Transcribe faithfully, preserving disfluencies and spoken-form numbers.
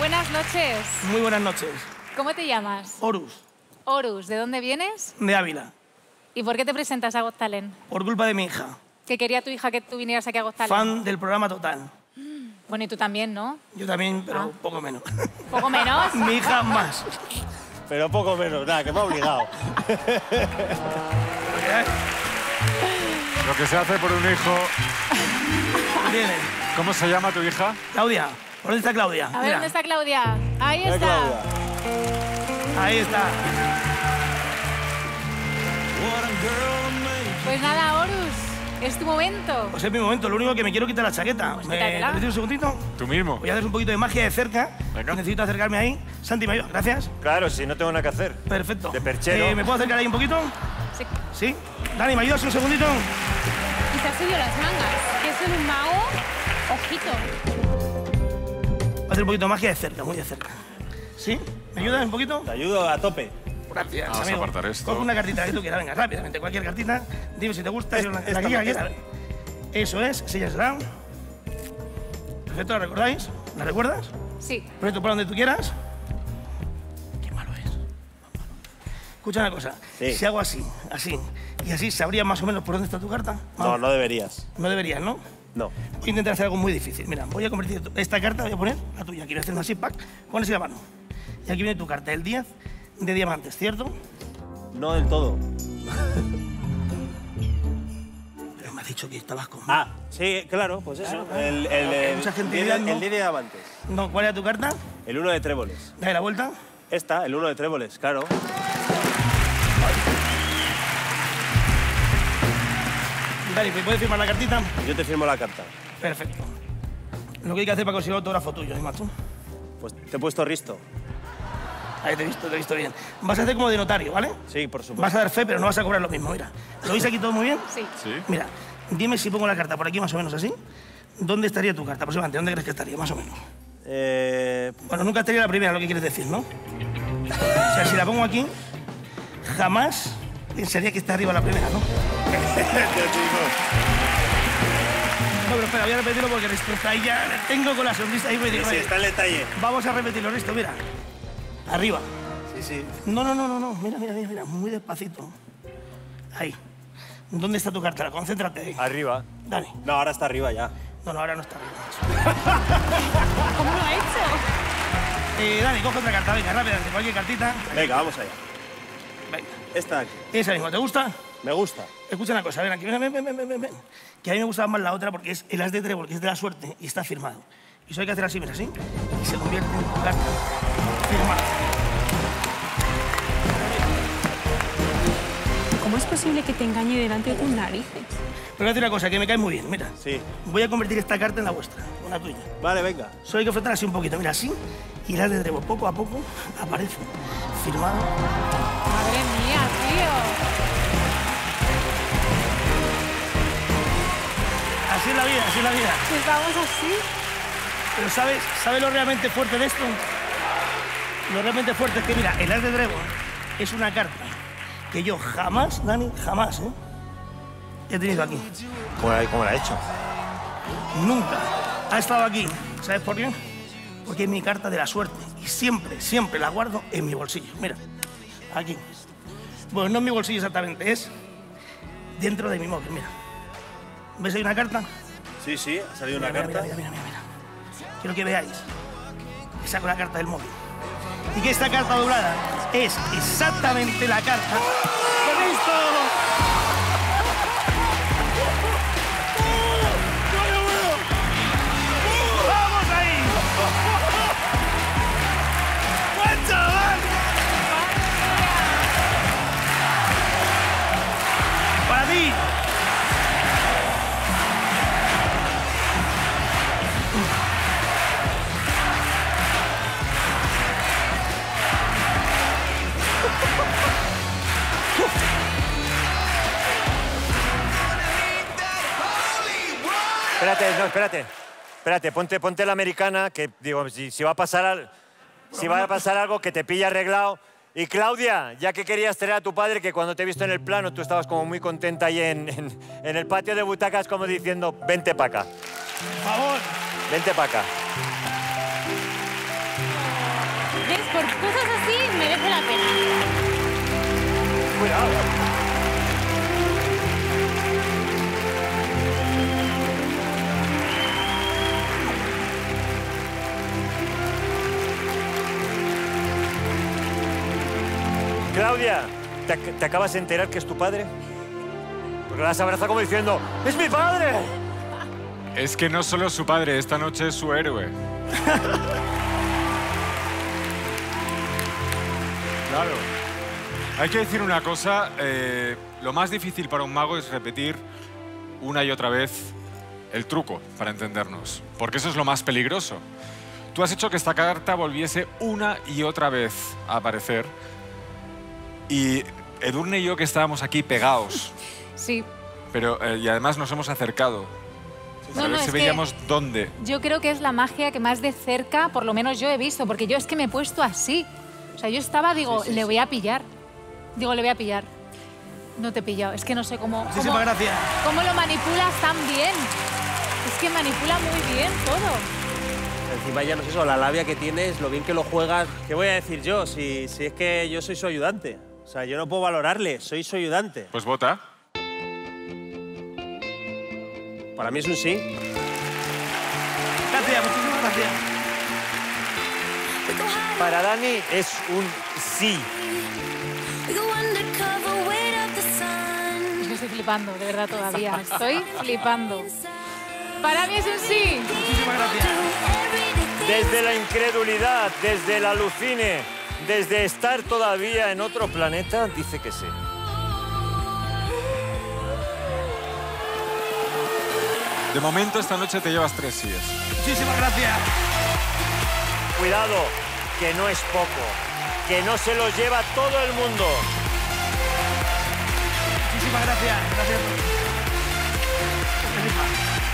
Buenas noches. Muy buenas noches. ¿Cómo te llamas? Horus, Horus. ¿De dónde vienes? de Ávila. ¿Y por qué te presentas a Got Talent? Por culpa de mi hija. Que quería tu hija que tú vinieras aquí a Got Talent. Fan del programa total. Bueno, y tú también, ¿no? Yo también, pero Ah. poco menos. ¿Poco menos? Mi hija más. Pero poco menos, nada, que me ha obligado. Lo que se hace por un hijo. Viene. ¿Cómo se llama tu hija? Claudia, ¿por dónde está Claudia? A ver, Mira, ¿dónde está Claudia? Ahí Mira, está. Claudia. ahí está. Pues nada, Horus, es tu momento. Pues es mi momento, lo único que me quiero quitar la chaqueta. Pues ¿Me quítatela. permites un segundito? Tú mismo. Voy a hacer un poquito de magia de cerca. Venga. Necesito acercarme ahí. Santi, ¿me ayudas? Gracias. Claro, si no tengo nada que hacer. Perfecto. De perchero. Eh, ¿Me puedo acercar ahí un poquito? Sí. ¿Sí? Dani, ¿me ayudas un segundito? Quizás soy yo las mangas. Que soy un mago. Ojito. Voy a hacer un poquito de magia de cerca, muy de cerca. ¿Sí? ¿Me ayudas un poquito? Te ayudo a tope. Gracias, Vamos a amigo. apartar esto. Coge una cartita que tú quieras, venga, rápidamente, cualquier cartita. Dime si te gusta, si la, la esta, que quieras. esta. Eso es, enséñasela. Perfecto, ¿la recordáis? ¿La recuerdas? Sí. Perfecto, para donde tú quieras. Qué malo es. Escucha una cosa, Sí. si hago así, así, y así, ¿sabrías más o menos por dónde está tu carta? No, no deberías. No deberías, ¿no? No. Voy a intentar hacer algo muy difícil. Mira, voy a convertir esta carta, voy a poner la tuya. Quiero hacer una zip pack. Pones la mano. Y aquí viene tu carta, el diez de diamantes, ¿cierto? No del todo. Pero me has dicho que estabas con... Ah, sí, claro, pues eso. Claro, claro. El, el, Claro, que hay el, mucha gente el, mirando. el diez de diamantes. No, ¿cuál era tu carta? El uno de tréboles. Dale la vuelta. Esta, el uno de tréboles, claro. Dale, ¿me puedes firmar la cartita? Yo te firmo la carta. Perfecto. Lo que hay que hacer para conseguir un autógrafo tuyo, ¿eh, macho? Pues te he puesto Risto. Ahí te he visto, te he visto bien. Vas a hacer como de notario, ¿vale? Sí, por supuesto. Vas a dar fe, pero no vas a cobrar lo mismo, mira. ¿Lo veis aquí todo muy bien? Sí. Sí. Mira, dime si pongo la carta por aquí más o menos así. ¿Dónde estaría tu carta? Aproximadamente, ¿dónde crees que estaría, más o menos? Eh, Bueno, nunca estaría la primera, lo que quieres decir, ¿no? O sea, si la pongo aquí, jamás pensaría que está arriba la primera, ¿no? No, pero espera, voy a repetirlo porque esto está ahí ya. Le tengo con la sonrisa ahí. Me digo, sí, vale, está el detalle. vamos a repetirlo, listo, mira. Arriba. Sí, sí. No, no, no, no, no. Mira, mira, mira, mira. Muy despacito. Ahí. ¿Dónde está tu cartera? Concéntrate ahí. Arriba. Dale. No, ahora está arriba ya. No, no, ahora no está arriba. ¿Cómo lo ha hecho? Eh, Dani, coge otra carta, venga, rápidamente. Cualquier cartita. Venga, vamos allá. Venga. Esta de aquí. Esa misma, ¿te gusta? Me gusta. Escucha una cosa, ven aquí, ven, ven, ven, ven, ven, ven. Que a mí me gustaba más la otra porque es el as de trébol, que es de la suerte y está firmado. Y eso hay que hacer así, mira, así. Y se convierte en tu carta firmada. ¿Cómo es posible que te engañe delante de tus narices? Pero voy a decir una cosa, que me cae muy bien, mira. Sí. Voy a convertir esta carta en la vuestra, en la tuya. Vale, venga. Solo hay que frotar así un poquito, mira, así. Y el as de trébol, poco a poco, aparece firmado. Madre mía, tío. Así es la vida, así es la vida. Pues vamos así. Pero ¿sabes, ¿sabes lo realmente fuerte de esto? Lo realmente fuerte es que, mira, el as de trébol es una carta que yo jamás, Dani, jamás, ¿eh? he tenido aquí. ¿Cómo la, cómo la he hecho? Nunca ha estado aquí. ¿Sabes por qué? Porque es mi carta de la suerte. Y siempre, siempre la guardo en mi bolsillo. Mira, aquí. Bueno, no en mi bolsillo exactamente, es dentro de mi móvil, mira. ¿Ves ahí una carta? Sí, sí, ha salido una Mira, carta. mira, mira, mira, mira. Quiero que veáis que saco la carta del móvil. Y que esta carta doblada es exactamente la carta de Risto. ¡Vamos ahí! ¡Buen chaval! ¡Para ti! Espérate, no, espérate. Espérate, ponte, ponte la americana, que digo, si, si va a pasar al- si va a pasar algo que te pilla arreglado. Y Claudia, ya que querías tener a tu padre, que cuando te he visto en el plano tú estabas como muy contenta ahí en, en, en el patio de butacas, como diciendo, vente para acá, Por favor. vente para acá. por cosas así merece la pena. Cuidado. Claudia, ¿te, te acabas de enterar que es tu padre? Porque la has abrazado como diciendo, ¡es mi padre! Es que no solo es su padre, esta noche es su héroe. Claro. Hay que decir una cosa, eh, lo más difícil para un mago es repetir una y otra vez el truco, para entendernos. Porque eso es lo más peligroso. Tú has hecho que esta carta volviese una y otra vez a aparecer. Y Edurne y yo que estábamos aquí pegados, Sí. pero eh, y además nos hemos acercado. No, a ver no, si es que- veíamos dónde. Yo creo que es la magia que más de cerca, por lo menos yo he visto, porque yo es que me he puesto así. O sea, yo estaba, digo, le voy a pillar. Digo, le voy a pillar. No te he pillado, es que no sé cómo... Muchísimas cómo, gracias. ¿Cómo lo manipulas tan bien? Es que manipula muy bien todo. Encima ya no es eso, la labia que tienes, lo bien que lo juegas. ¿Qué voy a decir yo? Si, si es que yo soy su ayudante. O sea, yo no puedo valorarle, soy su ayudante. Pues vota. Para mí es un sí. Gracias, muchísimas gracias. Para Dani es un sí. Es que estoy flipando, de verdad, todavía. Estoy flipando. Para mí es un sí. Muchísimas gracias. Desde la incredulidad, desde el alucine, desde estar todavía en otro planeta, dice que sí. De momento, esta noche te llevas tres síes. Muchísimas gracias. Cuidado, que no es poco, que no se lo lleva todo el mundo. Muchísimas gracias. Gracias. Muchísimas.